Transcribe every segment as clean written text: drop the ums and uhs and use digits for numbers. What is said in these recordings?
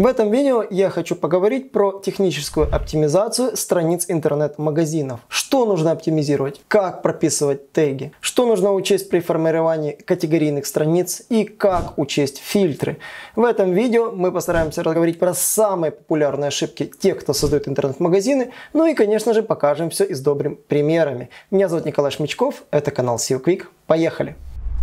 В этом видео я хочу поговорить про техническую оптимизацию страниц интернет-магазинов. Что нужно оптимизировать, как прописывать теги, что нужно учесть при формировании категорийных страниц и как учесть фильтры. В этом видео мы постараемся разговаривать про самые популярные ошибки тех, кто создает интернет-магазины, ну и, конечно же, покажем все и с добрыми примерами. Меня зовут Николай Шмичков, это канал SEO Quick. Поехали!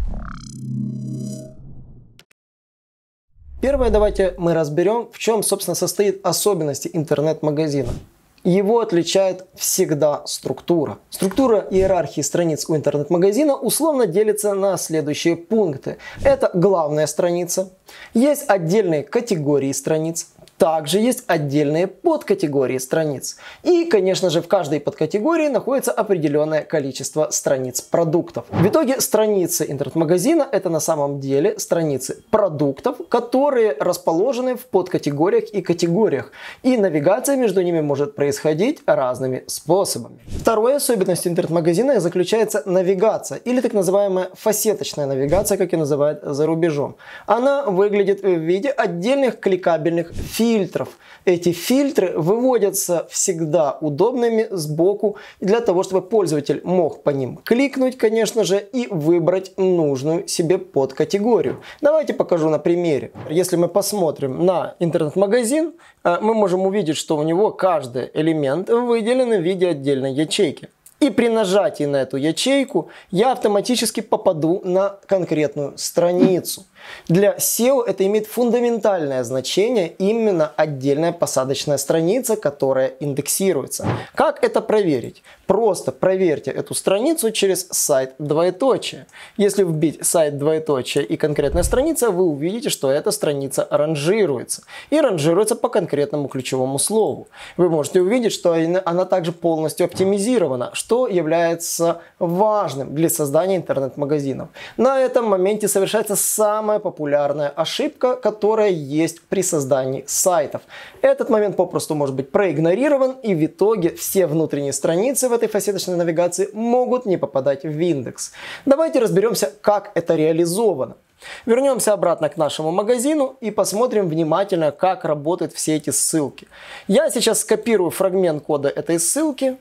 Первое, давайте мы разберем, в чем, собственно, состоит особенности интернет-магазина. Его отличает всегда структура. Структура иерархии страниц у интернет-магазина условно делится на следующие пункты. Это главная страница, есть отдельные категории страниц, также есть отдельные подкатегории страниц. И, конечно же, в каждой подкатегории находится определенное количество страниц продуктов. В итоге страницы интернет-магазина – это на самом деле страницы продуктов, которые расположены в подкатегориях и категориях. И навигация между ними может происходить разными способами. Второй особенностью интернет-магазина заключается навигация, или так называемая фасеточная навигация, как ее называют за рубежом. Она выглядит в виде отдельных кликабельных фильтров. Эти фильтры выводятся всегда удобными сбоку для того, чтобы пользователь мог по ним кликнуть, конечно же, и выбрать нужную себе подкатегорию. Давайте покажу на примере. Если мы посмотрим на интернет-магазин, мы можем увидеть, что у него каждый элемент выделен в виде отдельной ячейки. И при нажатии на эту ячейку я автоматически попаду на конкретную страницу. Для SEO это имеет фундаментальное значение, именно отдельная посадочная страница, которая индексируется. Как это проверить? Просто проверьте эту страницу через сайт двоеточие. Если вбить сайт двоеточие и конкретная страница, вы увидите, что эта страница ранжируется. И ранжируется по конкретному ключевому слову. Вы можете увидеть, что она также полностью оптимизирована, что является важным для создания интернет-магазинов. На этом моменте совершается самая популярная ошибка, которая есть при создании сайтов. Этот момент попросту может быть проигнорирован, и в итоге все внутренние страницы в этой фасеточной навигации могут не попадать в индекс. Давайте разберемся, как это реализовано. Вернемся обратно к нашему магазину и посмотрим внимательно, как работают все эти ссылки. Я сейчас скопирую фрагмент кода этой ссылки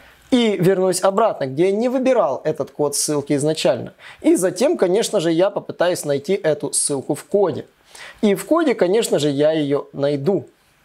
и вернусь обратно, где я не выбирал этот код ссылки изначально. И затем, конечно же, я попытаюсь найти эту ссылку в коде. И в коде, конечно же, я ее найду.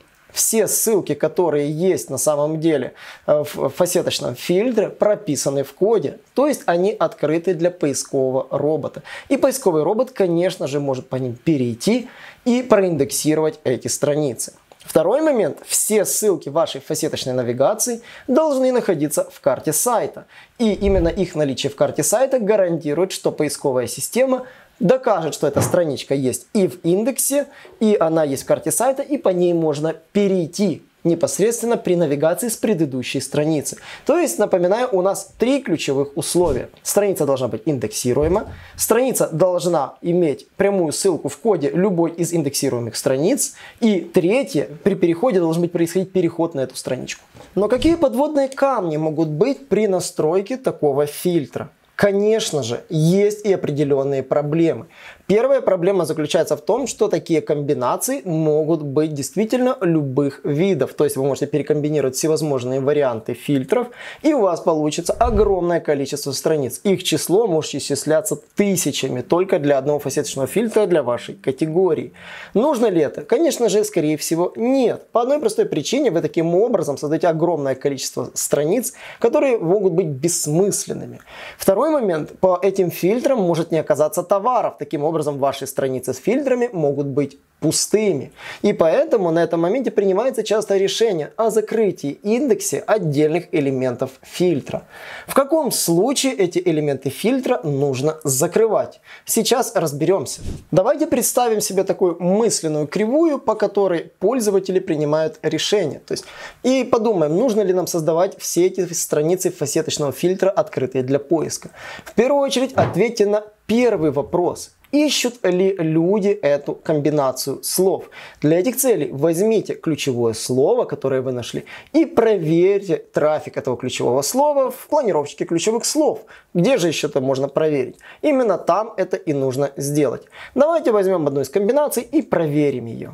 Все ссылки, которые есть на самом деле в фасеточном фильтре, прописаны в коде. То есть они открыты для поискового робота. И поисковый робот, конечно же, может по ним перейти и проиндексировать эти страницы. Второй момент. Все ссылки вашей фасеточной навигации должны находиться в карте сайта. И именно их наличие в карте сайта гарантирует, что поисковая система докажет, что эта страничка есть и в индексе, и она есть в карте сайта, и по ней можно перейти непосредственно при навигации с предыдущей страницы. То есть, напоминаю, у нас три ключевых условия. Страница должна быть индексируема, страница должна иметь прямую ссылку в коде любой из индексируемых страниц, и третье, при переходе должен происходить переход на эту страничку. Но какие подводные камни могут быть при настройке такого фильтра? Конечно же, есть и определенные проблемы. Первая проблема заключается в том, что такие комбинации могут быть действительно любых видов. То есть вы можете перекомбинировать всевозможные варианты фильтров, и у вас получится огромное количество страниц. Их число может исчисляться тысячами только для одного фасеточного фильтра для вашей категории. Нужно ли это? Конечно же, скорее всего, нет. По одной простой причине вы таким образом создаете огромное количество страниц, которые могут быть бессмысленными. Второй момент. По этим фильтрам может не оказаться товаров. Таким образом, ваши страницы с фильтрами могут быть пустыми. И поэтому на этом моменте принимается часто решение о закрытии индекса отдельных элементов фильтра. В каком случае эти элементы фильтра нужно закрывать? Сейчас разберемся. Давайте представим себе такую мысленную кривую, по которой пользователи принимают решение. И подумаем, нужно ли нам создавать все эти страницы фасеточного фильтра, открытые для поиска. В первую очередь ответьте на первый вопрос. Ищут ли люди эту комбинацию слов? Для этих целей возьмите ключевое слово, которое вы нашли, и проверьте трафик этого ключевого слова в планировщике ключевых слов. Где же еще это можно проверить? Именно там это и нужно сделать. Давайте возьмем одну из комбинаций и проверим ее.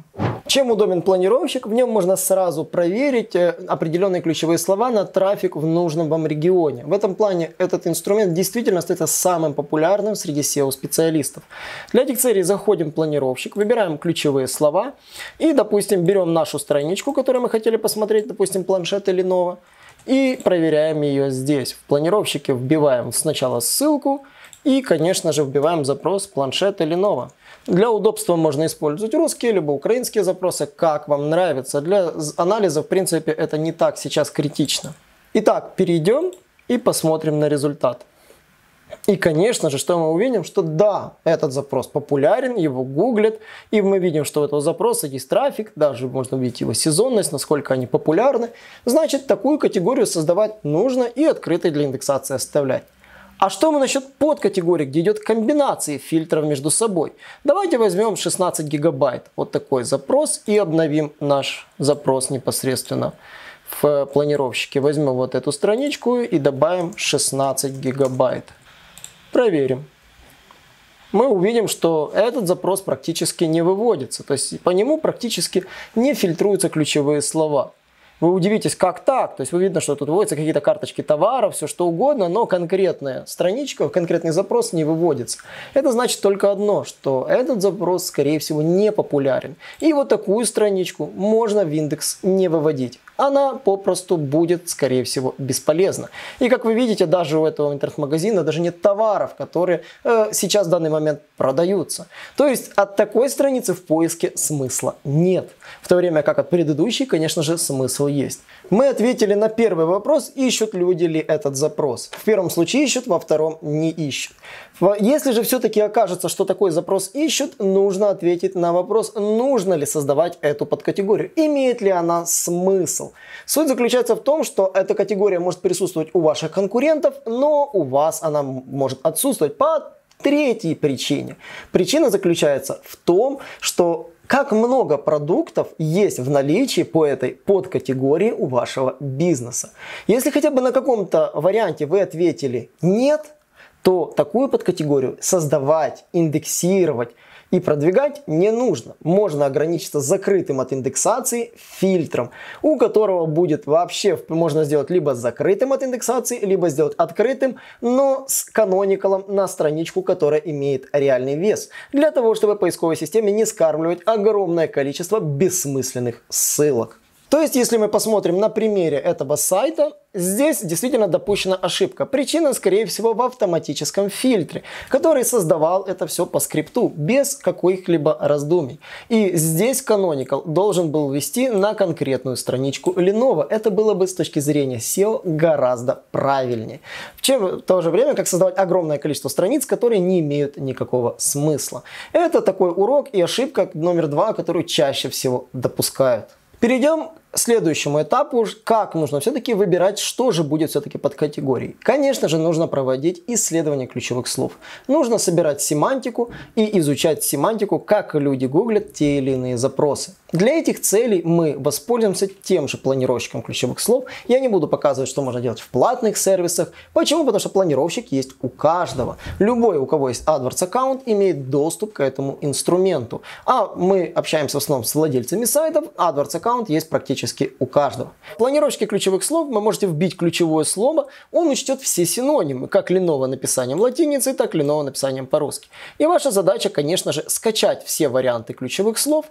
Чем удобен планировщик? В нем можно сразу проверить определенные ключевые слова на трафик в нужном вам регионе. В этом плане этот инструмент действительно остается самым популярным среди SEO-специалистов. Для этих целей заходим в планировщик, выбираем ключевые слова и, допустим, берем нашу страничку, которую мы хотели посмотреть, допустим, планшет Lenovo, и проверяем ее здесь. В планировщике вбиваем сначала ссылку и, конечно же, вбиваем запрос планшет Lenovo. Для удобства можно использовать русские либо украинские запросы, как вам нравится. Для анализа, в принципе, это не так сейчас критично. Итак, перейдем и посмотрим на результат. И, конечно же, что мы увидим, что да, этот запрос популярен, его гуглят, и мы видим, что у этого запроса есть трафик, даже можно увидеть его сезонность, насколько они популярны. Значит, такую категорию создавать нужно и открытой для индексации оставлять. А что мы насчет подкатегорий, где идет комбинации фильтров между собой? Давайте возьмем 16 гигабайт, вот такой запрос, и обновим наш запрос непосредственно в планировщике. Возьмем вот эту страничку и добавим 16 гигабайт. Проверим. Мы увидим, что этот запрос практически не выводится, то есть по нему практически не фильтруются ключевые слова. Вы удивитесь, как так? То есть вы видно, что тут выводятся какие-то карточки товаров, все что угодно, но конкретная страничка, конкретный запрос не выводится. Это значит только одно, что этот запрос, скорее всего, не популярен. И вот такую страничку можно в индекс не выводить. Она попросту будет, скорее всего, бесполезна. И как вы видите, даже у этого интернет-магазина даже нет товаров, которые сейчас в данный момент продаются. То есть от такой страницы в поиске смысла нет. В то время как от предыдущей, конечно же, смысл есть. Мы ответили на первый вопрос, ищут люди ли этот запрос. В первом случае ищут, во втором не ищут. Если же все-таки окажется, что такой запрос ищут, нужно ответить на вопрос, нужно ли создавать эту подкатегорию, имеет ли она смысл. Суть заключается в том, что эта категория может присутствовать у ваших конкурентов, но у вас она может отсутствовать по третьей причине. Причина заключается в том, что как много продуктов есть в наличии по этой подкатегории у вашего бизнеса. Если хотя бы на каком-то варианте вы ответили «нет», то такую подкатегорию создавать, индексировать и продвигать не нужно. Можно ограничиться закрытым от индексации фильтром, у которого будет вообще, можно сделать либо закрытым от индексации, либо сделать открытым, но с каноникалом на страничку, которая имеет реальный вес. Для того, чтобы поисковой системе не скармливать огромное количество бессмысленных ссылок. То есть, если мы посмотрим на примере этого сайта, здесь действительно допущена ошибка. Причина, скорее всего, в автоматическом фильтре, который создавал это все по скрипту, без каких-либо раздумий. И здесь Canonical должен был ввести на конкретную страничку Lenovo. Это было бы с точки зрения SEO гораздо правильнее. В то же время, как создавать огромное количество страниц, которые не имеют никакого смысла. Это такой урок и ошибка номер 2, которую чаще всего допускают. Перейдем к следующему этапу, как нужно все-таки выбирать, что же будет все-таки под категорией. Конечно же, нужно проводить исследование ключевых слов. Нужно собирать семантику и изучать семантику, как люди гуглят те или иные запросы. Для этих целей мы воспользуемся тем же планировщиком ключевых слов. Я не буду показывать, что можно делать в платных сервисах. Почему? Потому что планировщик есть у каждого. Любой, у кого есть AdWords аккаунт, имеет доступ к этому инструменту. А мы общаемся в основном с владельцами сайтов. AdWords аккаунт есть практически у каждого. В планировщике ключевых слов вы можете вбить ключевое слово, он учтет все синонимы, как Lenovo написанием латиницей, так Lenovo написанием по-русски. И ваша задача, конечно же, скачать все варианты ключевых слов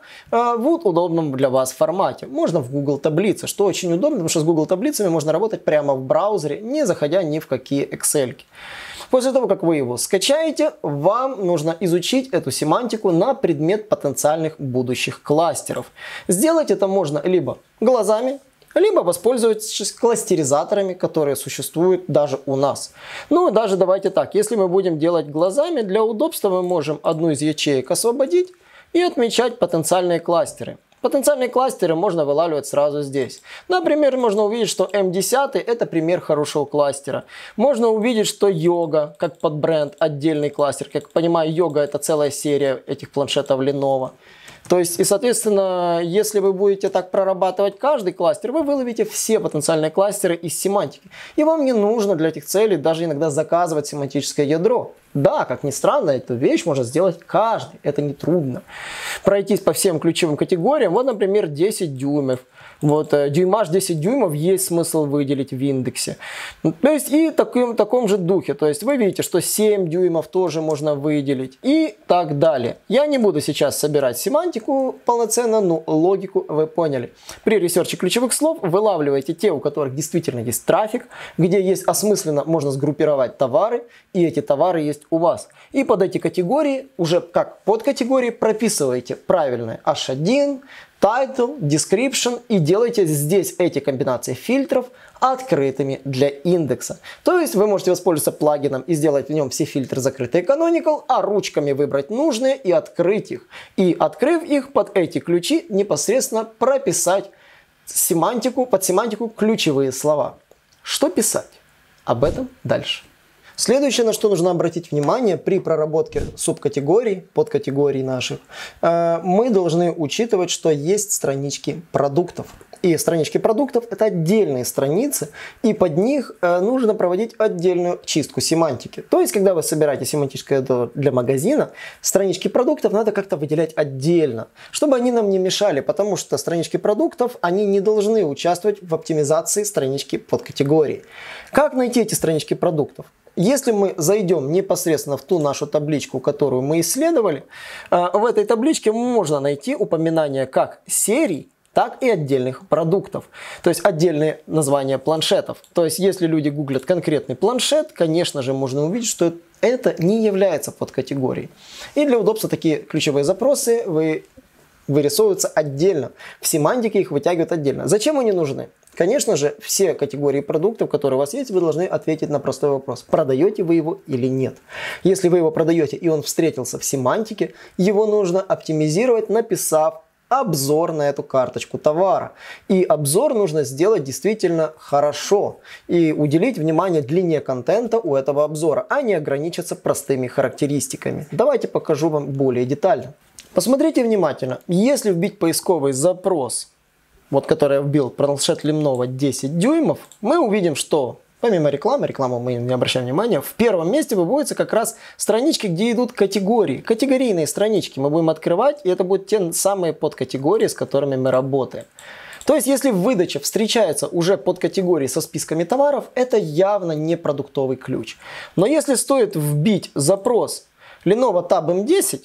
в удобном для вас формате. Можно в Google таблице, что очень удобно, потому что с Google таблицами можно работать прямо в браузере, не заходя ни в какие Excel. После того, как вы его скачаете, вам нужно изучить эту семантику на предмет потенциальных будущих кластеров. Сделать это можно либо глазами, либо воспользоваться кластеризаторами, которые существуют даже у нас. Ну, даже давайте так, если мы будем делать глазами, для удобства мы можем одну из ячеек освободить и отмечать потенциальные кластеры. Потенциальные кластеры можно вылавливать сразу здесь. Например, можно увидеть, что М10 это пример хорошего кластера. Можно увидеть, что йога, как под бренд, отдельный кластер. Как я понимаю, йога это целая серия этих планшетов Lenovo. То есть, и соответственно, если вы будете так прорабатывать каждый кластер, вы выловите все потенциальные кластеры из семантики. И вам не нужно для этих целей даже иногда заказывать семантическое ядро. Да, как ни странно, эту вещь может сделать каждый, это не трудно. Пройтись по всем ключевым категориям, вот, например, 10 дюймов. Вот дюймаж 10 дюймов есть смысл выделить в индексе. То есть и в таком же духе. То есть вы видите, что 7 дюймов тоже можно выделить и так далее. Я не буду сейчас собирать семантику полноценно, но логику вы поняли. При ресерче ключевых слов вылавливаете те, у которых действительно есть трафик, где есть осмысленно, можно сгруппировать товары, и эти товары есть у вас. И под эти категории, уже как подкатегории, прописываете правильное H1, title, description и делайте здесь эти комбинации фильтров открытыми для индекса. То есть вы можете воспользоваться плагином и сделать в нем все фильтры закрытые canonical, а ручками выбрать нужные и открыть их. И открыв их под эти ключи, непосредственно прописать семантику, под семантику ключевые слова. Что писать? Об этом дальше. Следующее, на что нужно обратить внимание при проработке субкатегорий, подкатегорий наших, мы должны учитывать, что есть странички продуктов. И странички продуктов – это отдельные страницы, и под них нужно проводить отдельную чистку семантики. То есть, когда вы собираете семантическое ядро для магазина, странички продуктов надо как-то выделять отдельно, чтобы они нам не мешали, потому что странички продуктов, они не должны участвовать в оптимизации странички подкатегории. Как найти эти странички продуктов? Если мы зайдем непосредственно в ту нашу табличку, которую мы исследовали, в этой табличке можно найти упоминания как серий, так и отдельных продуктов. То есть отдельные названия планшетов. То есть если люди гуглят конкретный планшет, конечно же можно увидеть, что это не является подкатегорией. И для удобства такие ключевые запросы вырисовываются отдельно. В семантике их вытягивают отдельно. Зачем они нужны? Конечно же, все категории продуктов, которые у вас есть, вы должны ответить на простой вопрос. Продаете вы его или нет? Если вы его продаете и он встретился в семантике, его нужно оптимизировать, написав обзор на эту карточку товара. И обзор нужно сделать действительно хорошо. И уделить внимание длине контента у этого обзора, а не ограничиться простыми характеристиками. Давайте покажу вам более детально. Посмотрите внимательно. Если вбить поисковый запрос, вот который я вбил, планшет Lenovo 10 дюймов, мы увидим, что помимо рекламу мы не обращаем внимания, в первом месте выводятся как раз странички, где идут категории. Категорийные странички мы будем открывать, и это будут те самые подкатегории, с которыми мы работаем. То есть, если в выдаче встречаются уже подкатегории со списками товаров, это явно не продуктовый ключ. Но если стоит вбить запрос Lenovo Tab M10,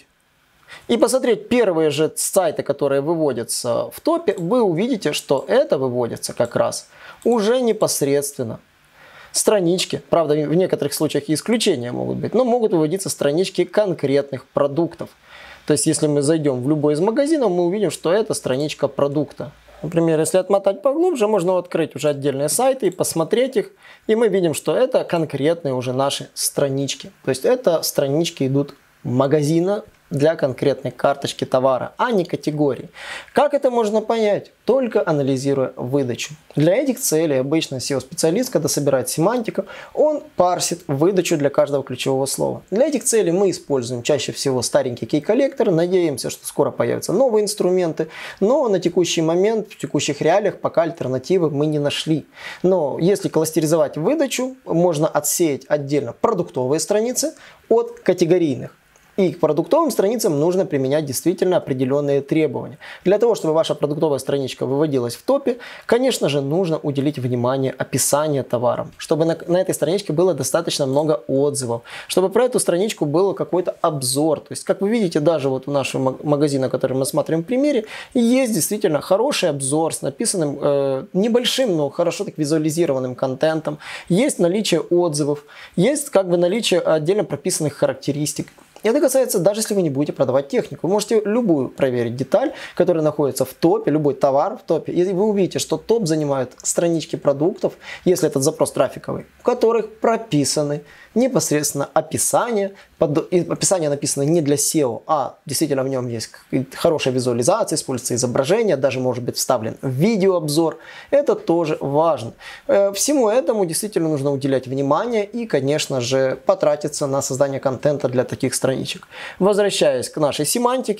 и посмотреть первые же сайты, которые выводятся в топе, вы увидите, что это выводится как раз уже непосредственно. Странички, правда, в некоторых случаях и исключения могут быть, но могут выводиться странички конкретных продуктов. То есть, если мы зайдем в любой из магазинов, мы увидим, что это страничка продукта. Например, если отмотать поглубже, можно открыть уже отдельные сайты и посмотреть их, и мы видим, что это конкретные уже наши странички. То есть, это странички идут магазина для конкретной карточки товара, а не категории. Как это можно понять? Только анализируя выдачу. Для этих целей обычно SEO-специалист, когда собирает семантику, он парсит выдачу для каждого ключевого слова. Для этих целей мы используем чаще всего старенький кей-коллектор, надеемся, что скоро появятся новые инструменты, но на текущий момент, в текущих реалиях пока альтернативы мы не нашли. Но если кластеризовать выдачу, можно отсеять отдельно продуктовые страницы от категорийных. И к продуктовым страницам нужно применять действительно определенные требования. Для того, чтобы ваша продуктовая страничка выводилась в топе, конечно же, нужно уделить внимание описанию товарам, чтобы на этой страничке было достаточно много отзывов, чтобы про эту страничку был какой-то обзор. То есть, как вы видите, даже вот у нашего магазина, который мы рассматриваем в примере, есть действительно хороший обзор с написанным небольшим, но хорошо так визуализированным контентом, есть наличие отзывов, есть наличие отдельно прописанных характеристик. И это касается, даже если вы не будете продавать технику. Вы можете любую проверить деталь, которая находится в топе, любой товар в топе, и вы увидите, что топ занимают странички продуктов, если этот запрос трафиковый, в которых прописаны непосредственно описание. Описание написано не для SEO, а действительно в нем есть хорошая визуализация, используется изображение, даже может быть вставлен видеообзор. Это тоже важно. Всему этому действительно нужно уделять внимание и, конечно же, потратиться на создание контента для таких страничек. Возвращаясь к нашей семантике,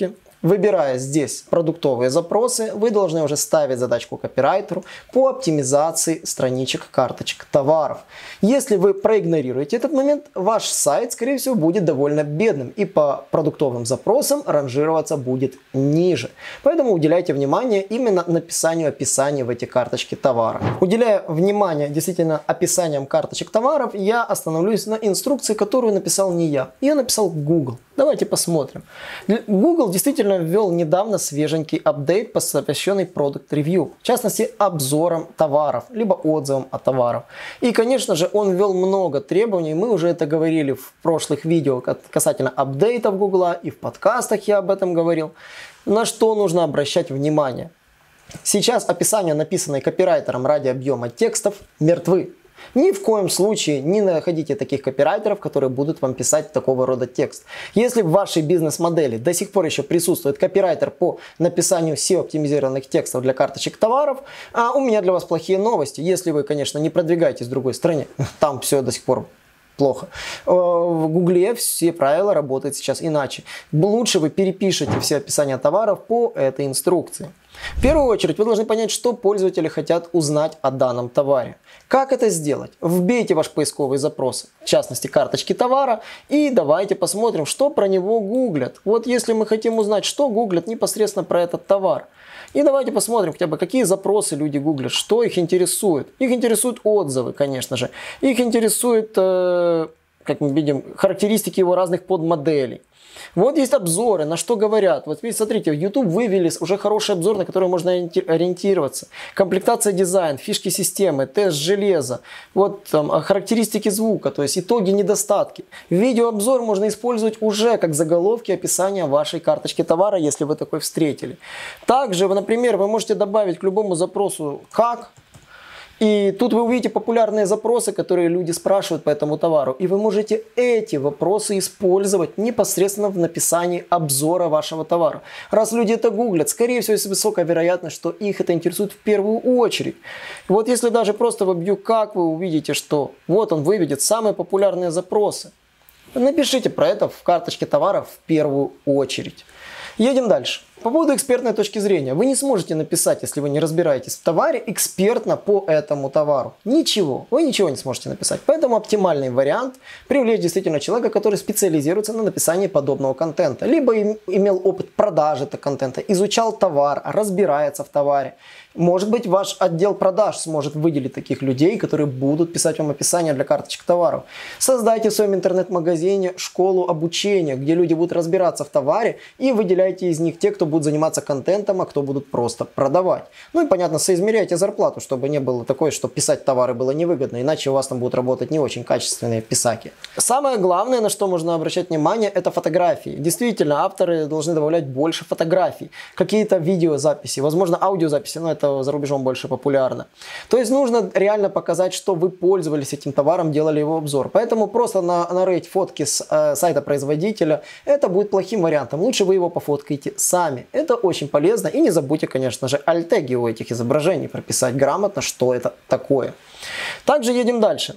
Выбирая здесь продуктовые запросы, вы должны уже ставить задачку копирайтеру по оптимизации страничек карточек товаров. Если вы проигнорируете этот момент, ваш сайт, скорее всего, будет довольно бедным и по продуктовым запросам ранжироваться будет ниже. Поэтому уделяйте внимание именно написанию описаний в эти карточки товара. Уделяя внимание действительно описаниям карточек товаров, я остановлюсь на инструкции, которую написал не я. Ее написал Google. Давайте посмотрим. Google действительно ввел недавно свеженький апдейт, посвященный Product Review. В частности, обзорам товаров, либо отзывам о товарах. И, конечно же, он ввел много требований. Мы уже это говорили в прошлых видео касательно апдейтов Google, и в подкастах я об этом говорил. На что нужно обращать внимание. Сейчас описания, написанные копирайтером ради объема текстов, мертвы. Ни в коем случае не находите таких копирайтеров, которые будут вам писать такого рода текст. Если в вашей бизнес-модели до сих пор еще присутствует копирайтер по написанию SEO-оптимизированных текстов для карточек товаров, у меня для вас плохие новости. Если вы, конечно, не продвигаетесь в другой стране, там все до сих пор плохо. В Гугле все правила работают сейчас иначе. Лучше вы перепишите все описания товаров по этой инструкции. В первую очередь вы должны понять, что пользователи хотят узнать о данном товаре. Как это сделать? Вбейте ваш поисковый запрос, в частности карточки товара, и давайте посмотрим, что про него гуглят. Вот если мы хотим узнать, что гуглят непосредственно про этот товар. И давайте посмотрим хотя бы, какие запросы люди гуглят, что их интересует. Их интересуют отзывы, конечно же. Их интересует, как мы видим, характеристики его разных подмоделей. Вот есть обзоры, на что говорят. Вот видите, смотрите, в YouTube вывели уже хороший обзор, на который можно ориентироваться. Комплектация, дизайн, фишки системы, тест железа, вот там характеристики звука, то есть итоги, недостатки. Видеообзор можно использовать уже как заголовки описания вашей карточки товара, если вы такой встретили. Также, например, вы можете добавить к любому запросу «как». И тут вы увидите популярные запросы, которые люди спрашивают по этому товару. И вы можете эти вопросы использовать непосредственно в написании обзора вашего товара. Раз люди это гуглят, скорее всего, есть высокая вероятность, что их это интересует в первую очередь. Вот если даже просто вобью «как», вы увидите, что вот он выведет самые популярные запросы. Напишите про это в карточке товаров в первую очередь. Едем дальше. По поводу экспертной точки зрения. Вы не сможете написать, если вы не разбираетесь в товаре, экспертно по этому товару. Ничего. Вы ничего не сможете написать. Поэтому оптимальный вариант – привлечь действительно человека, который специализируется на написании подобного контента. Либо имел опыт продажи этого контента, изучал товар, разбирается в товаре. Может быть, ваш отдел продаж сможет выделить таких людей, которые будут писать вам описание для карточек товаров. Создайте в своем интернет-магазине школу обучения, где люди будут разбираться в товаре, и выделяйте из них те, кто будут заниматься контентом, а кто будут просто продавать. Ну и понятно, соизмеряйте зарплату, чтобы не было такое, что писать товары было невыгодно, иначе у вас там будут работать не очень качественные писаки. Самое главное, на что можно обращать внимание, это фотографии. Действительно, авторы должны добавлять больше фотографий, какие-то видеозаписи, возможно, аудиозаписи, но это за рубежом больше популярно. То есть нужно реально показать, что вы пользовались этим товаром, делали его обзор. Поэтому просто нарыть фотки с сайта производителя, это будет плохим вариантом. Лучше вы его пофоткаете сами. Это очень полезно. И не забудьте, конечно же, альтеги у этих изображений прописать грамотно, что это такое. Также едем дальше.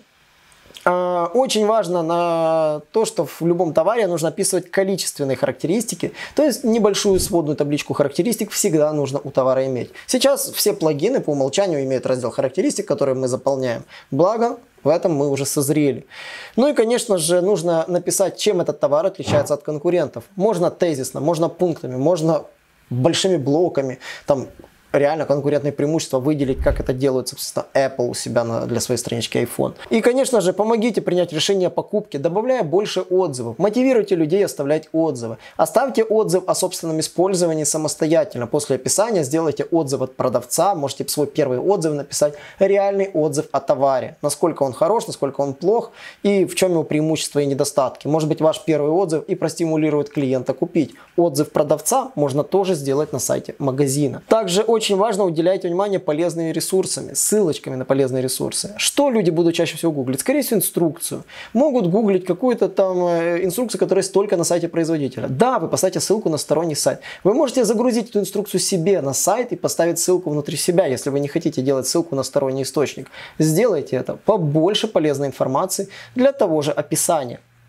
Очень важно на то, что в любом товаре нужно описывать количественные характеристики, то есть небольшую сводную табличку характеристик всегда нужно у товара иметь. Сейчас все плагины по умолчанию имеют раздел характеристик, который мы заполняем. Благо, в этом мы уже созрели. Ну и, конечно же, нужно написать, чем этот товар отличается от конкурентов. Можно тезисно, можно пунктами, можно большими блоками, там реально конкурентные преимущества выделить, как это делает, собственно, Apple у себя для своей странички iPhone. И, конечно же, помогите принять решение о покупке, добавляя больше отзывов. Мотивируйте людей оставлять отзывы. Оставьте отзыв о собственном использовании самостоятельно. После описания сделайте отзыв от продавца, можете свой первый отзыв написать, реальный отзыв о товаре. Насколько он хорош, насколько он плох и в чем его преимущества и недостатки. Может быть, ваш первый отзыв и простимулирует клиента купить. Отзыв продавца можно тоже сделать на сайте магазина. Также очень важно уделять внимание полезными ресурсами, ссылочками на полезные ресурсы. Что люди будут чаще всего гуглить? Скорее всего, инструкцию. Могут гуглить какую-то там инструкцию, которая есть только на сайте производителя. Да, вы поставите ссылку на сторонний сайт. Вы можете загрузить эту инструкцию себе на сайт и поставить ссылку внутри себя, если вы не хотите делать ссылку на сторонний источник. Сделайте это. Побольше полезной информации для того же описания.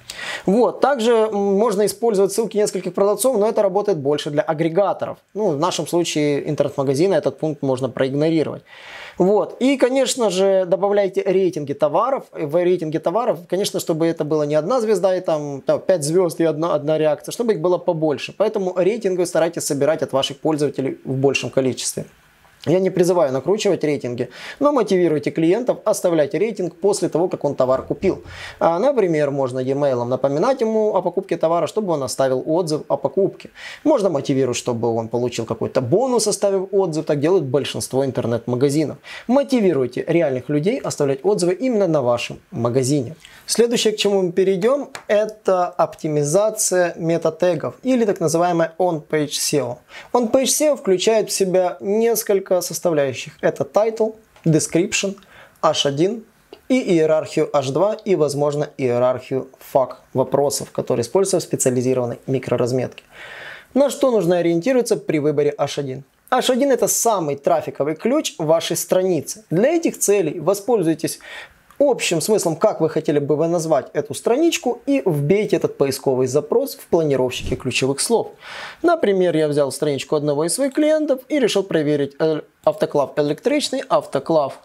Вот. Также можно использовать ссылки нескольких продавцов, но это работает больше для агрегаторов. Ну, в нашем случае интернет-магазина этот пункт можно проигнорировать. Вот. И, конечно же, добавляйте рейтинги товаров. В рейтинге товаров, конечно, чтобы это было не одна звезда и там 5 звезд и одна реакция, чтобы их было побольше. Поэтому рейтинги старайтесь собирать от ваших пользователей в большем количестве. Я не призываю накручивать рейтинги, но мотивируйте клиентов оставлять рейтинг после того, как он товар купил. Например, можно e-mail напоминать ему о покупке товара, чтобы он оставил отзыв о покупке. Можно мотивировать, чтобы он получил какой-то бонус, оставив отзыв. Так делают большинство интернет-магазинов. Мотивируйте реальных людей оставлять отзывы именно на вашем магазине. Следующее, к чему мы перейдем, это оптимизация метатегов или так называемая on-page SEO. On-page SEO включает в себя несколько составляющих. Это title, description, H1 и иерархию H2 и, возможно, иерархию FAQ вопросов, которые используются в специализированной микроразметке. На что нужно ориентироваться при выборе H1? H1 это самый трафиковый ключ вашей страницы. Для этих целей воспользуйтесь общим смыслом, как вы хотели бы назвать эту страничку, и вбейте этот поисковый запрос в планировщике ключевых слов. Например, я взял страничку одного из своих клиентов и решил проверить автоклав электричный, автоклав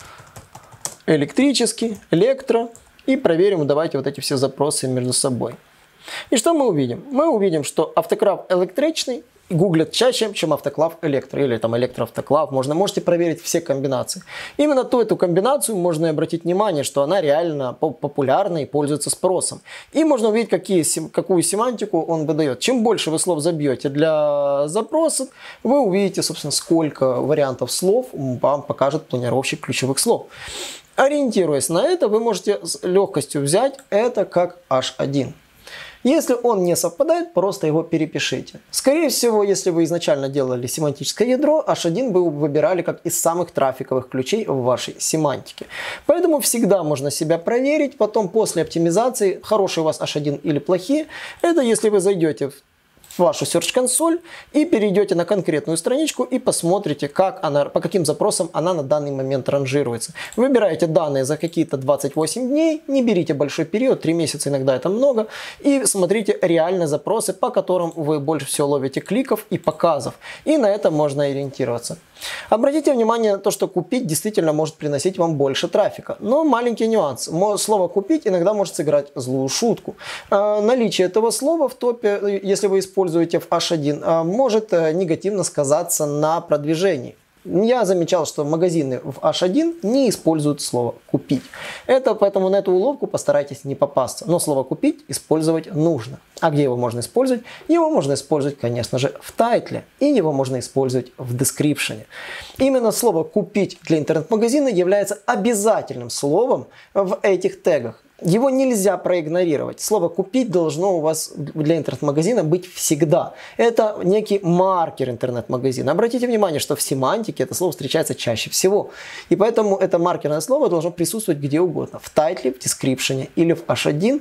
электрический, электро, и проверим, давайте вот эти все запросы между собой. И что мы увидим? Мы увидим, что автоклав электричный гуглят чаще, чем автоклав электро или там электроавтоклав. Можете проверить все комбинации. Именно эту комбинацию можно обратить внимание, что она реально популярна и пользуется спросом. И можно увидеть, какую семантику он выдает. Чем больше вы слов забьете для запроса, вы увидите, собственно, сколько вариантов слов вам покажет планировщик ключевых слов. Ориентируясь на это, вы можете с легкостью взять это как H1. Если он не совпадает, просто его перепишите. Скорее всего, если вы изначально делали семантическое ядро, H1 вы выбирали как из самых трафиковых ключей в вашей семантике. Поэтому всегда можно себя проверить. Потом после оптимизации, хорошие у вас H1 или плохие, это если вы зайдете в вашу Search консоль и перейдете на конкретную страничку и посмотрите, по каким запросам она на данный момент ранжируется. Выбираете данные за какие-то 28 дней, не берите большой период, 3 месяца иногда это много, и смотрите реальные запросы, по которым вы больше всего ловите кликов и показов. И на это можно ориентироваться. Обратите внимание на то, что купить действительно может приносить вам больше трафика. Но маленький нюанс. Слово купить иногда может сыграть злую шутку. Наличие этого слова в топе, если вы используете в H1, может негативно сказаться на продвижении. Я замечал, что магазины в H1 не используют слово «купить». Поэтому на эту уловку постарайтесь не попасться. Но слово «купить» использовать нужно. А где его можно использовать? Его можно использовать, конечно же, в тайтле. И его можно использовать в дескрипшене. Именно слово «купить» для интернет-магазина является обязательным словом в этих тегах. Его нельзя проигнорировать. Слово «купить» должно у вас для интернет-магазина быть всегда. Это некий маркер интернет-магазина. Обратите внимание, что в семантике это слово встречается чаще всего. И поэтому это маркерное слово должно присутствовать где угодно. В тайтле, в дескрипшене или в H1.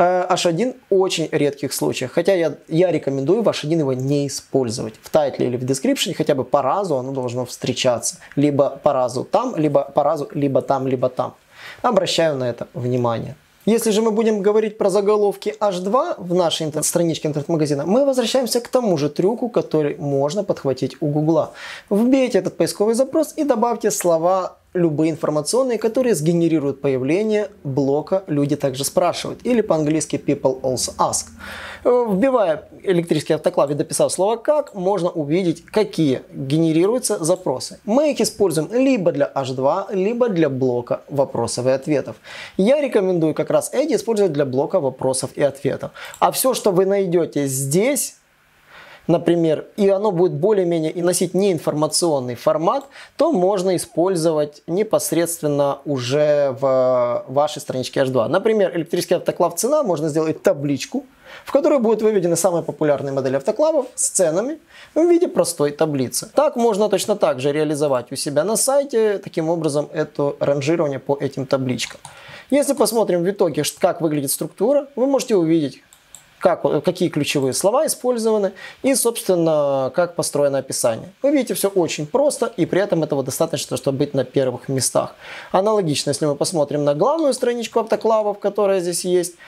H1 в очень редких случаях. Хотя я рекомендую в H1 его не использовать. В тайтле или в дескрипшене хотя бы по разу оно должно встречаться. Либо по разу там, либо по разу либо там, либо там. Обращаю на это внимание. Если же мы будем говорить про заголовки H2 в нашей страничке интернет-магазина, мы возвращаемся к тому же трюку, который можно подхватить у Гугла. Вбейте этот поисковый запрос и добавьте слова любые информационные, которые сгенерируют появление блока «Люди также спрашивают» или по-английски «People also ask». Вбивая электрический автоклав и дописав слово «как», можно увидеть, какие генерируются запросы. Мы их используем либо для H2, либо для блока вопросов и ответов. Я рекомендую как раз эти использовать для блока вопросов и ответов. А все, что вы найдете здесь, например, и оно будет более-менее носить неинформационный формат, то можно использовать непосредственно уже в вашей страничке H2. Например, электрический автоклав цена, можно сделать табличку, в которой будут выведены самые популярные модели автоклавов с ценами в виде простой таблицы. Так можно точно так же реализовать у себя на сайте, таким образом, это ранжирование по этим табличкам. Если посмотрим в итоге, как выглядит структура, вы можете увидеть, какие ключевые слова использованы и, собственно, как построено описание. Вы видите, все очень просто, и при этом этого достаточно, чтобы быть на первых местах. Аналогично, если мы посмотрим на главную страничку автоклавов, которая здесь есть,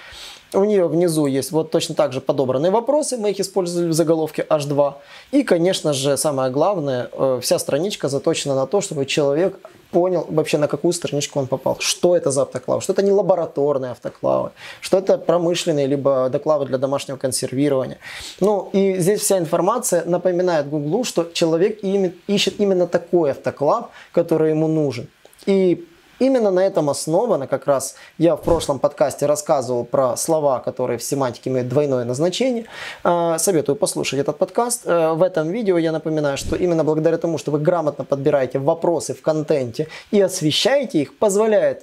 У нее внизу есть вот точно так же подобранные вопросы, мы их использовали в заголовке H2. И, конечно же, самое главное, вся страничка заточена на то, чтобы человек понял вообще, на какую страничку он попал. Что это за автоклавы, что это не лабораторные автоклавы, что это промышленные, либо автоклавы для домашнего консервирования. Ну, и здесь вся информация напоминает Гуглу, что человек ищет именно такой автоклав, который ему нужен. И именно на этом основано, как раз я в прошлом подкасте рассказывал про слова, которые в семантике имеют двойное назначение. Советую послушать этот подкаст. В этом видео я напоминаю, что именно благодаря тому, что вы грамотно подбираете вопросы в контенте и освещаете их, позволяет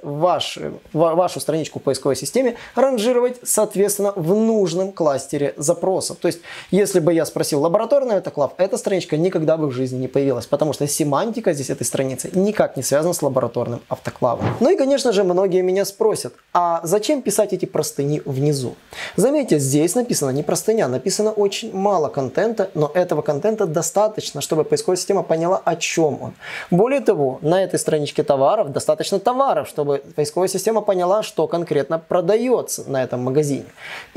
вашу страничку в поисковой системе ранжировать, соответственно, в нужном кластере запросов. То есть, если бы я спросил лабораторный автоклав, эта страничка никогда бы в жизни не появилась, потому что семантика здесь этой страницы никак не связана с лабораторным автоклавом. Ну и, конечно же, многие меня спросят, а зачем писать эти простыни внизу? Заметьте, здесь написано не простыня, написано очень мало контента, но этого контента достаточно, чтобы поисковая система поняла, о чем он. Более того, на этой страничке товаров достаточно товаров, чтобы поисковая система поняла, что конкретно продается на этом магазине.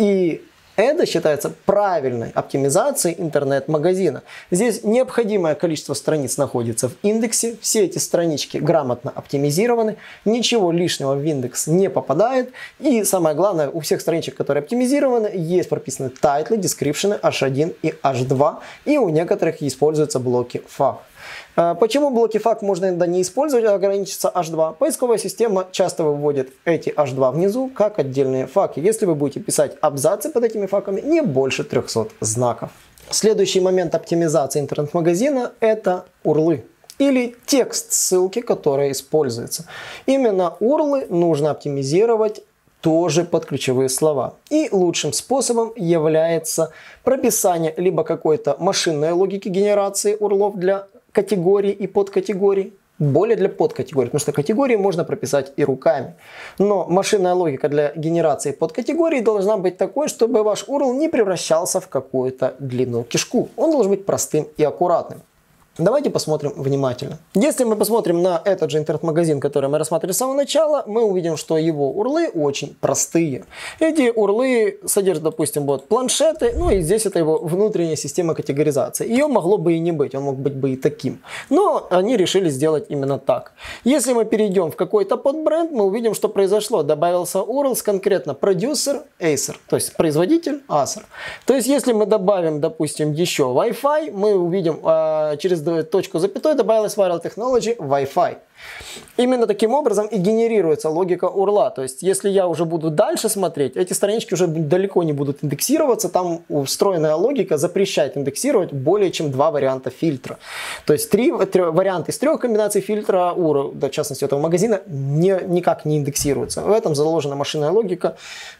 И это считается правильной оптимизацией интернет-магазина. Здесь необходимое количество страниц находится в индексе. Все эти странички грамотно оптимизированы. Ничего лишнего в индекс не попадает. И самое главное, у всех страничек, которые оптимизированы, есть прописаны тайтлы, дескрипшены H1 и H2. И у некоторых используются блоки FAQ. Почему блоки FAQ можно иногда не использовать, а ограничиться H2? Поисковая система часто выводит эти H2 внизу как отдельные факи. Если вы будете писать абзацы под этими факами, не больше 300 знаков. Следующий момент оптимизации интернет-магазина – это урлы. Или текст ссылки, которая используется. Именно урлы нужно оптимизировать тоже под ключевые слова. И лучшим способом является прописание либо какой-то машинной логики генерации урлов для категорий и подкатегорий, более для подкатегорий, потому что категории можно прописать и руками. Но машинная логика для генерации подкатегорий должна быть такой, чтобы ваш URL не превращался в какую-то длинную кишку. Он должен быть простым и аккуратным. Давайте посмотрим внимательно. Если мы посмотрим на этот же интернет-магазин, который мы рассматривали с самого начала, мы увидим, что его урлы очень простые. Эти урлы содержат, допустим, вот планшеты, ну и здесь это его внутренняя система категоризации. Ее могло бы и не быть, он мог быть бы и таким. Но они решили сделать именно так. Если мы перейдем в какой-то подбренд, мы увидим, что произошло. Добавился URL с конкретно продюсер Acer, то есть производитель Acer. То есть если мы добавим, допустим, еще Wi-Fi, мы увидим через точку запятой добавилась Viral Technology Wi-Fi. Именно таким образом и генерируется логика урла. То есть, если я уже буду дальше смотреть, эти странички уже далеко не будут индексироваться. Там встроенная логика запрещает индексировать более чем 2 варианта фильтра. То есть, варианты из 3 комбинаций фильтра URL, в частности этого магазина, никак не индексируются. В этом заложена машинная логика.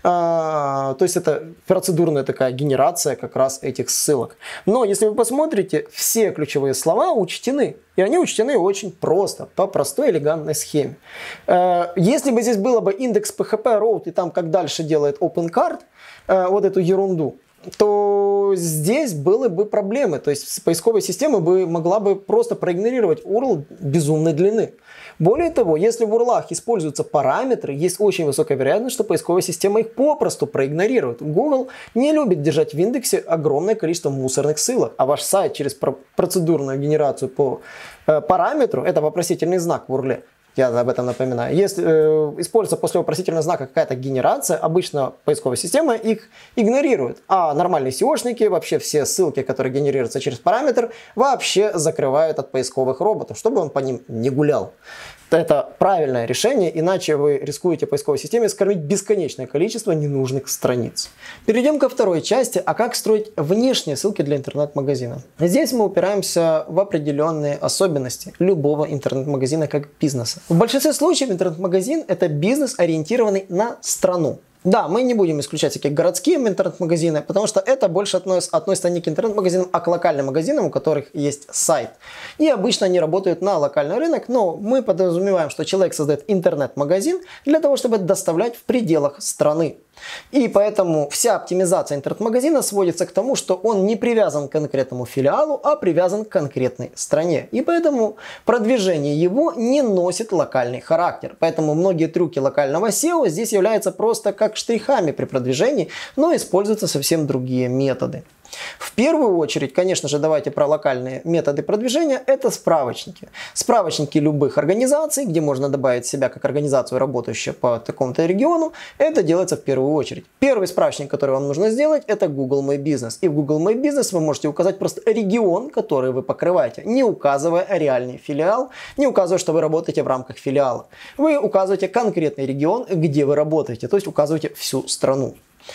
То есть, это процедурная такая генерация как раз этих ссылок. Но, если вы посмотрите, все ключевые слова учтены. И они учтены очень просто, по простой элегантной схеме. Если бы здесь было бы индекс PHP route и там как дальше делает OpenCard, вот эту ерунду, то здесь были бы проблемы. То есть поисковая система могла бы просто проигнорировать URL безумной длины. Более того, если в URL используются параметры, есть очень высокая вероятность, что поисковая система их попросту проигнорирует. Google не любит держать в индексе огромное количество мусорных ссылок, а ваш сайт через процедурную генерацию по параметру, это вопросительный знак в URL, я об этом напоминаю. Если используется после вопросительного знака какая-то генерация, обычно поисковая система их игнорирует. А нормальные SEOшники, вообще все ссылки, которые генерируются через параметр, вообще закрывают от поисковых роботов, чтобы он по ним не гулял. Это правильное решение, иначе вы рискуете поисковой системе скормить бесконечное количество ненужных страниц. Перейдем ко второй части, а как строить внешние ссылки для интернет-магазина. Здесь мы упираемся в определенные особенности любого интернет-магазина как бизнеса. В большинстве случаев интернет-магазин – это бизнес, ориентированный на страну. Да, мы не будем исключать всякие городские интернет-магазины, потому что это больше относится не к интернет-магазинам, а к локальным магазинам, у которых есть сайт. И обычно они работают на локальный рынок, но мы подразумеваем, что человек создает интернет-магазин для того, чтобы доставлять в пределах страны. И поэтому вся оптимизация интернет-магазина сводится к тому, что он не привязан к конкретному филиалу, а привязан к конкретной стране. И поэтому продвижение его не носит локальный характер. Поэтому многие трюки локального SEO здесь являются просто как штрихами при продвижении, но используются совсем другие методы. В первую очередь, конечно же, давайте про локальные методы продвижения, это справочники. Справочники любых организаций, где можно добавить себя как организацию, работающую по такому-то региону, это делается в первую очередь. Первый справочник, который вам нужно сделать, это Google My Business. И в Google My Business вы можете указать просто регион, который вы покрываете, не указывая реальный филиал, не указывая, что вы работаете в рамках филиала. Вы указываете конкретный регион, где вы работаете, то есть указываете всю страну.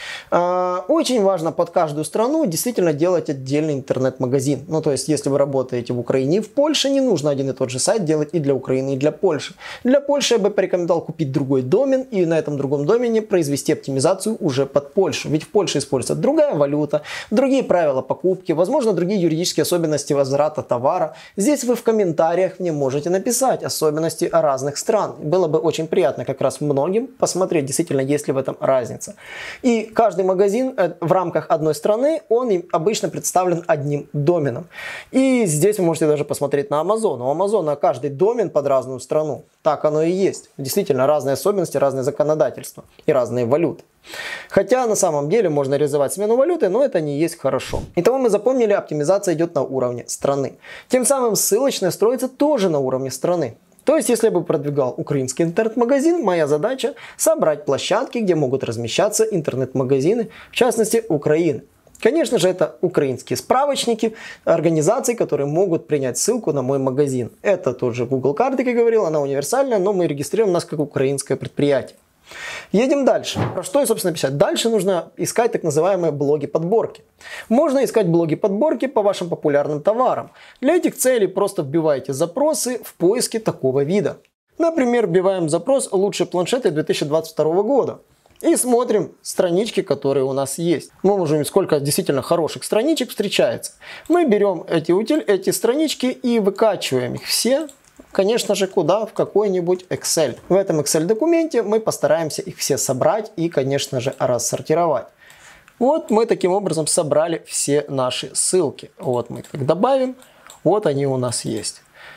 Очень важно под каждую страну действительно делать отдельный интернет-магазин. Ну, то есть, если вы работаете в Украине и в Польше, не нужно один и тот же сайт делать и для Украины, и для Польши. Для Польши я бы порекомендовал купить другой домен и на этом другом домене произвести оптимизацию уже под Польшу. Ведь в Польше используется другая валюта, другие правила покупки, возможно, другие юридические особенности возврата товара. Здесь вы в комментариях мне можете написать особенности разных стран. Было бы очень приятно как раз многим посмотреть, действительно, есть ли в этом разница. И каждый магазин в рамках одной страны, он обычно представлен одним доменом. И здесь вы можете даже посмотреть на Amazon. У Amazon каждый домен под разную страну. Так оно и есть. Действительно, разные особенности, разные законодательства и разные валюты. Хотя на самом деле можно реализовать смену валюты, но это не есть хорошо. Итого мы запомнили, оптимизация идет на уровне страны. Тем самым ссылочная строится тоже на уровне страны. То есть, если я бы продвигал украинский интернет-магазин, моя задача собрать площадки, где могут размещаться интернет-магазины, в частности, Украины. Конечно же, это украинские справочники, организации, которые могут принять ссылку на мой магазин. Это тот же Google карты, как я говорил, она универсальная, но мы регистрируем нас как украинское предприятие. Едем дальше. Про что я, собственно, писать? Дальше нужно искать так называемые блоги-подборки. Можно искать блоги-подборки по вашим популярным товарам. Для этих целей просто вбиваете запросы в поиске такого вида. Например, вбиваем запрос «Лучшие планшеты 2022 года». И смотрим странички, которые у нас есть. Мы можем, сколько действительно хороших страничек встречается. Мы берем эти странички и выкачиваем их все. Конечно же, куда? В какой-нибудь Excel. В этом Excel-документе мы постараемся их все собрать и, конечно же, рассортировать. Вот мы таким образом собрали все наши ссылки. Вот мы их добавим. Вот они у нас есть.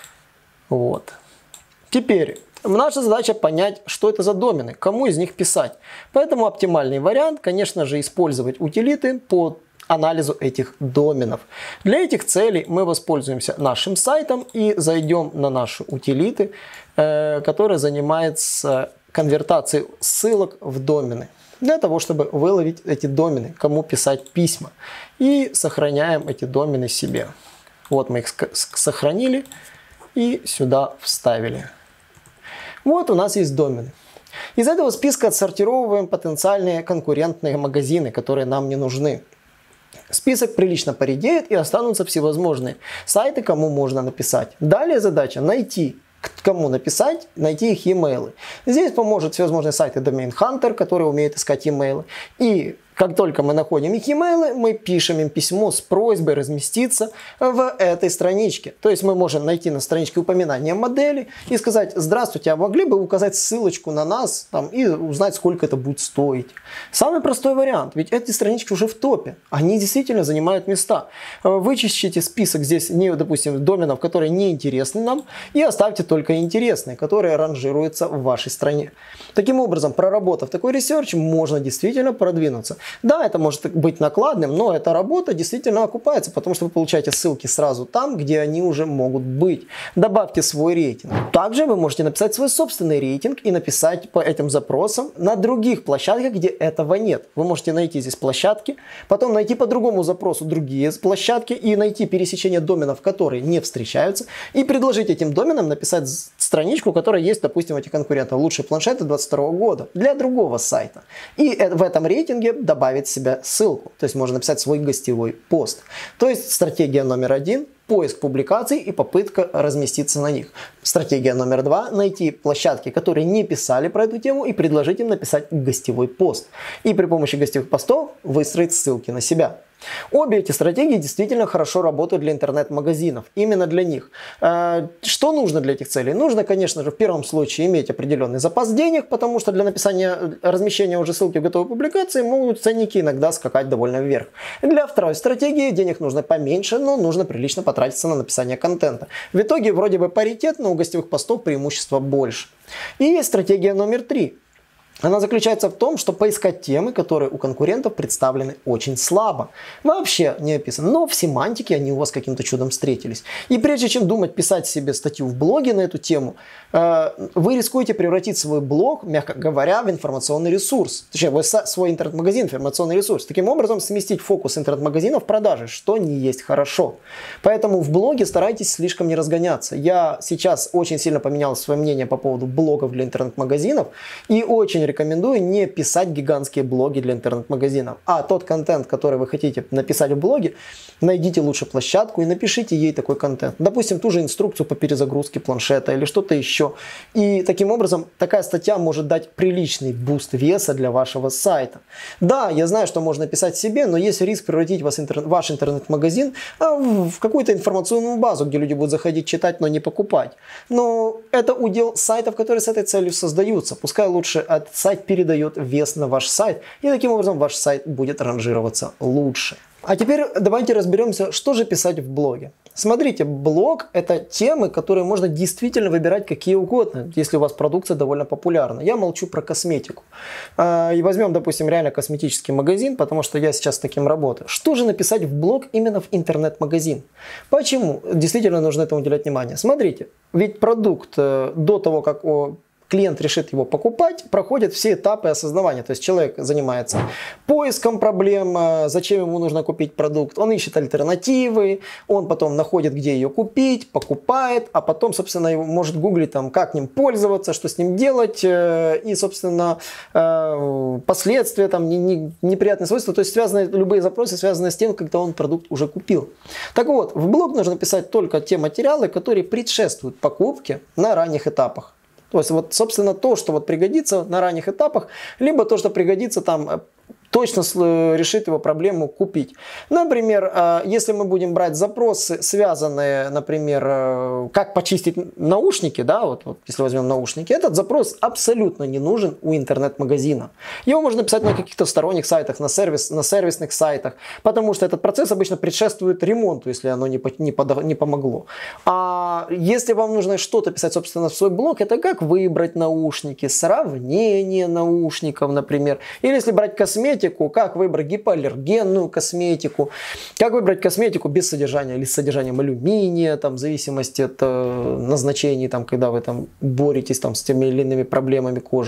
Вот. Теперь наша задача понять, что это за домены, кому из них писать. Поэтому оптимальный вариант, конечно же, использовать утилиты по анализу этих доменов. Для этих целей мы воспользуемся нашим сайтом и зайдем на наши утилиты, которые занимаются конвертацией ссылок в домены. Для того, чтобы выловить эти домены, кому писать письма. И сохраняем эти домены себе. Вот мы их сохранили и сюда вставили. Вот у нас есть домены. Из этого списка отсортировываем потенциальные конкурентные магазины, которые нам не нужны. Список прилично поредеет и останутся всевозможные сайты, кому можно написать. Далее задача найти, кому написать, найти их e-mail. Здесь поможет всевозможные сайты Domain Hunter, которые умеют искать e-mail. И как только мы находим их e-mail, мы пишем им письмо с просьбой разместиться в этой страничке. То есть мы можем найти на страничке упоминания модели и сказать: здравствуйте, а могли бы указать ссылочку на нас там, и узнать, сколько это будет стоить. Самый простой вариант, ведь эти странички уже в топе. Они действительно занимают места. Вычищите список здесь, допустим, доменов, которые не интересны нам, и оставьте только интересные, которые ранжируются в вашей стране. Таким образом, проработав такой ресерч, можно действительно продвинуться. Да, это может быть накладным, но эта работа действительно окупается, потому что вы получаете ссылки сразу там, где они уже могут быть. Добавьте свой рейтинг. Также вы можете написать свой собственный рейтинг и написать по этим запросам на других площадках, где этого нет. Вы можете найти здесь площадки, потом найти по другому запросу другие площадки и найти пересечение доменов, которые не встречаются, и предложить этим доменам написать страничку, которая есть, допустим, у этих конкурентов. Лучшие планшеты 2022 года для другого сайта. И в этом рейтинге добавить себе ссылку. То есть можно написать свой гостевой пост. То есть стратегия номер 1 – поиск публикаций и попытка разместиться на них. Стратегия номер 2 – найти площадки, которые не писали про эту тему, и предложить им написать гостевой пост. И при помощи гостевых постов выстроить ссылки на себя. Обе эти стратегии действительно хорошо работают для интернет-магазинов, именно для них. Что нужно для этих целей? Нужно, конечно же, в первом случае иметь определенный запас денег, потому что для написания, размещения уже ссылки в готовой публикации могут ценники иногда скакать довольно вверх. Для второй стратегии денег нужно поменьше, но нужно прилично потратиться на написание контента. В итоге вроде бы паритет, но у гостевых постов преимущества больше. И есть стратегия номер 3. Она заключается в том, что поискать темы, которые у конкурентов представлены очень слабо. Вообще не описано. Но в семантике они у вас каким-то чудом встретились. И прежде чем думать писать себе статью в блоге на эту тему, вы рискуете превратить свой блог, мягко говоря, в информационный ресурс. Точнее, свой интернет-магазин в информационный ресурс. Таким образом, сместить фокус интернет-магазина в продаже, что не есть хорошо. Поэтому в блоге старайтесь слишком не разгоняться. Я сейчас очень сильно поменял свое мнение по поводу блогов для интернет-магазинов и очень рекомендую не писать гигантские блоги для интернет-магазинов. А тот контент, который вы хотите написать в блоге, найдите лучше площадку и напишите ей такой контент. Допустим, ту же инструкцию по перезагрузке планшета или что-то еще. И таким образом, такая статья может дать приличный буст веса для вашего сайта. Да, я знаю, что можно писать себе, но есть риск превратить ваш интернет-магазин в какую-то информационную базу, где люди будут заходить читать, но не покупать. Но это удел сайтов, которые с этой целью создаются. Пускай лучше сайт передает вес на ваш сайт, и таким образом ваш сайт будет ранжироваться лучше. А теперь давайте разберемся, что же писать в блоге. Смотрите, блог — это темы, которые можно действительно выбирать какие угодно, если у вас продукция довольно популярна. Я молчу про косметику. И возьмем, допустим, реально косметический магазин, потому что я сейчас с таким работаю. Что же написать в блог именно в интернет-магазин? Почему? Действительно нужно этому уделять внимание. Смотрите, ведь продукт до того, как клиент решит его покупать, проходят все этапы осознавания. То есть человек занимается поиском проблем, зачем ему нужно купить продукт, он ищет альтернативы, он потом находит, где ее купить, покупает, а потом, собственно, может гуглить, там, как ним пользоваться, что с ним делать, и, собственно, последствия, там, неприятные свойства, то есть любые запросы связаны с тем, когда он продукт уже купил. Так вот, в блог нужно писать только те материалы, которые предшествуют покупке на ранних этапах. То есть, вот, собственно, то, что вот пригодится на ранних этапах, либо то, что пригодится там, точно решит его проблему купить. Например, если мы будем брать запросы, связанные, например, как почистить наушники, да, вот если возьмем наушники, этот запрос абсолютно не нужен у интернет-магазина. Его можно писать на каких-то сторонних сайтах, на сервисных сайтах, потому что этот процесс обычно предшествует ремонту, если оно не помогло. А если вам нужно что-то писать, собственно, в свой блог, это как выбрать наушники, сравнение наушников, например, или если брать косметику, как выбрать гипоаллергенную косметику, как выбрать косметику без содержания или с содержанием алюминия, там, в зависимости от назначений, там, когда вы там, боретесь там, с теми или иными проблемами кожи.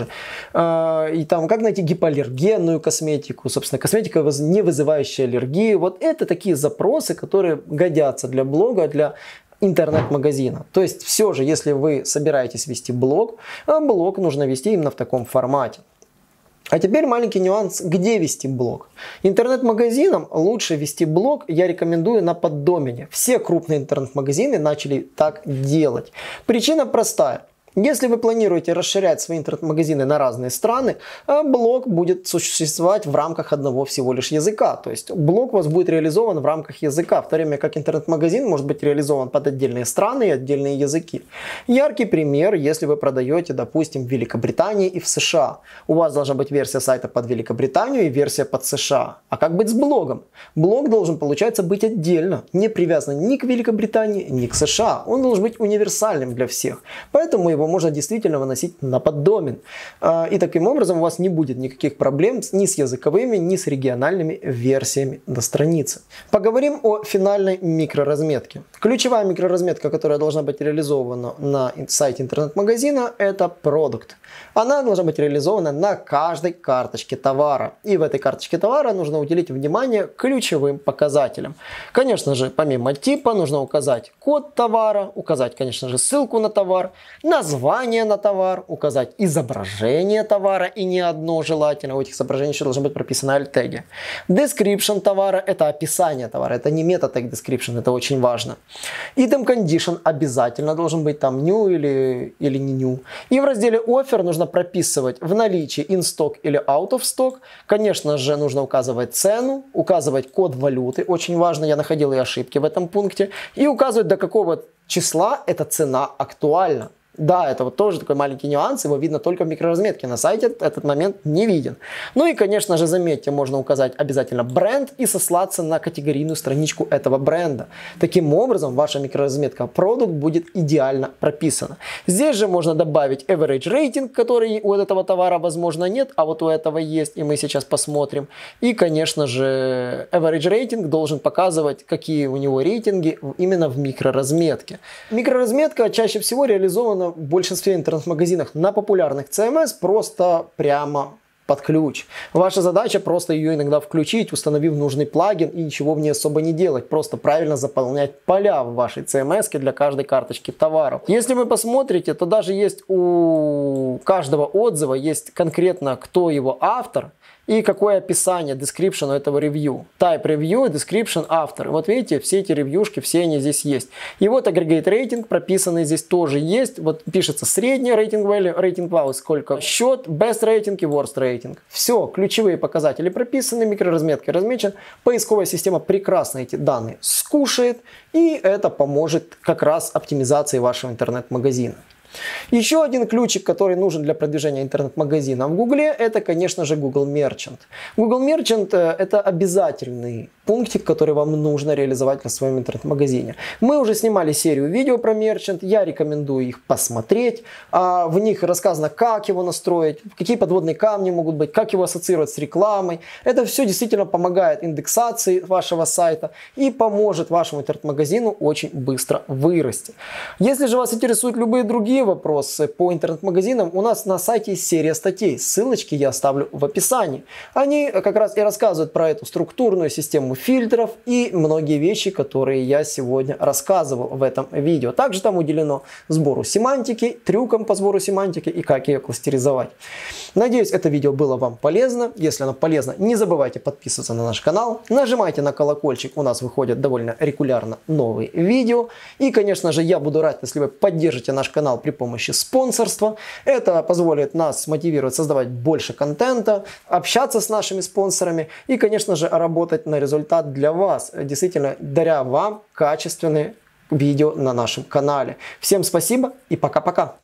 И там, как найти гипоаллергенную косметику, собственно, косметика, не вызывающая аллергии. Вот это такие запросы, которые годятся для блога, для интернет-магазина. То есть все же, если вы собираетесь вести блог, блог нужно вести именно в таком формате. А теперь маленький нюанс, где вести блог. Интернет-магазинам лучше вести блог я рекомендую на поддомене. Все крупные интернет-магазины начали так делать. Причина простая. Если вы планируете расширять свои интернет-магазины на разные страны, блог будет существовать в рамках одного всего лишь языка. То есть блог у вас будет реализован в рамках языка, в то время как интернет-магазин может быть реализован под отдельные страны и отдельные языки. Яркий пример, если вы продаете, допустим, в Великобритании и в США. У вас должна быть версия сайта под Великобританию и версия под США. А как быть с блогом? Блог должен, получается, быть отдельно, не привязан ни к Великобритании, ни к США. Он должен быть универсальным для всех. Поэтому его можно действительно выносить на поддомен. И таким образом у вас не будет никаких проблем ни с языковыми, ни с региональными версиями на странице. Поговорим о финальной микроразметке. Ключевая микроразметка, которая должна быть реализована на сайте интернет-магазина, это продукт. Она должна быть реализована на каждой карточке товара. И в этой карточке товара нужно уделить внимание ключевым показателям. Конечно же, помимо типа, нужно указать код товара, указать, конечно же, ссылку на товар, название название на товар, указать изображение товара и не одно желательно. У этих изображений еще должны быть прописаны alt-теги. Description товара – это описание товара, это не meta-tag description, это очень важно. Item condition обязательно должен быть там new или не new. И в разделе offer нужно прописывать в наличии in stock или out of stock. Конечно же, нужно указывать цену, указывать код валюты, очень важно, я находил и ошибки в этом пункте, и указывать, до какого числа эта цена актуальна. Да, это вот тоже такой маленький нюанс, его видно только в микроразметке, на сайте этот момент не виден. Ну и, конечно же, заметьте, можно указать обязательно бренд и сослаться на категорийную страничку этого бренда. Таким образом, ваша микроразметка продукт будет идеально прописана. Здесь же можно добавить average rating, который у этого товара, возможно, нет, а вот у этого есть, и мы сейчас посмотрим. И, конечно же, average rating должен показывать, какие у него рейтинги именно в микроразметке. Микроразметка чаще всего реализована в большинстве интернет-магазинов на популярных CMS просто прямо под ключ. Ваша задача просто ее иногда включить, установив нужный плагин и ничего в ней особо не делать. Просто правильно заполнять поля в вашей CMS для каждой карточки товаров. Если вы посмотрите, то даже есть у каждого отзыва есть конкретно кто его автор и какое описание, description этого ревью. Type review, description, автор. Вот видите, все эти ревьюшки, все они здесь есть. И вот aggregate рейтинг прописанный здесь тоже есть. Вот пишется средний рейтинг value, рейтинг value, сколько счет, best рейтинг и worst рейтинг. Все, ключевые показатели прописаны, микроразметкой размечен. Поисковая система прекрасно эти данные скушает, и это поможет как раз оптимизации вашего интернет-магазина. Еще один ключик, который нужен для продвижения интернет-магазина в Гугле, это, конечно же, Google Merchant. Google Merchant – это обязательный пунктик, который вам нужно реализовать на своем интернет-магазине. Мы уже снимали серию видео про Merchant, я рекомендую их посмотреть. В них рассказано, как его настроить, какие подводные камни могут быть, как его ассоциировать с рекламой. Это все действительно помогает индексации вашего сайта и поможет вашему интернет-магазину очень быстро вырасти. Если же вас интересуют любые другие вопросы по интернет-магазинам, у нас на сайте есть серия статей, ссылочки я оставлю в описании. Они как раз и рассказывают про эту структурную систему фильтров и многие вещи, которые я сегодня рассказывал в этом видео. Также там уделено сбору семантики, трюкам по сбору семантики и как ее кластеризовать. Надеюсь, это видео было вам полезно. Если оно полезно, не забывайте подписываться на наш канал, нажимайте на колокольчик, у нас выходят довольно регулярно новые видео. И, конечно же, я буду рад, если вы поддержите наш канал при помощи спонсорства. Это позволит нас мотивировать создавать больше контента, общаться с нашими спонсорами и, конечно же, работать на результат для вас, действительно даря вам качественные видео на нашем канале. Всем спасибо и пока-пока.